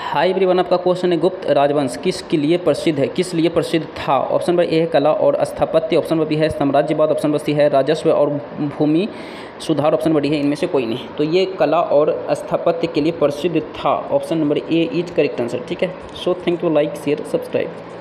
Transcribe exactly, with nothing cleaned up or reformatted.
High everyone, आपका question है गुप्त राजवंश किस के लिए प्रसिद्ध है, किस लिए प्रसिद्ध था। ऑप्शन नंबर ए है कला और स्थापत्य, ऑप्शन नंबर बी है साम्राज्यवाद, ऑप्शन नंबर सी है राजस्व और भूमि सुधार, ऑप्शन नंबर डी है इनमें से कोई नहीं। तो ये कला और स्थापत्य के लिए प्रसिद्ध था, option number A is correct answer. ठीक है, so thank you, like share subscribe.